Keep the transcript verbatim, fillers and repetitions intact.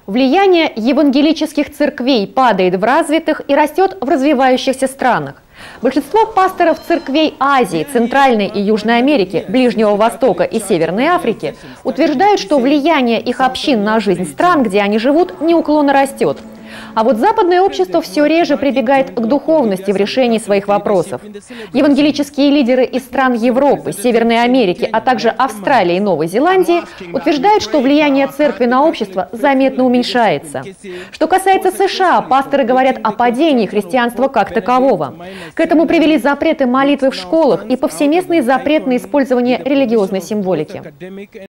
Влияние евангелических церквей падает в развитых и растет в развивающихся странах. Большинство пасторов церквей Азии, Центральной и Южной Америки, Ближнего Востока и Северной Африки утверждают, что влияние их общин на жизнь стран, где они живут, неуклонно растет. А вот западное общество все реже прибегает к духовности в решении своих вопросов. Евангелические лидеры из стран Европы, Северной Америки, а также Австралии и Новой Зеландии утверждают, что влияние церкви на общество заметно уменьшается. Что касается США, пасторы говорят о падении христианства как такового. К этому привели запреты молитвы в школах и повсеместный запрет на использование религиозной символики.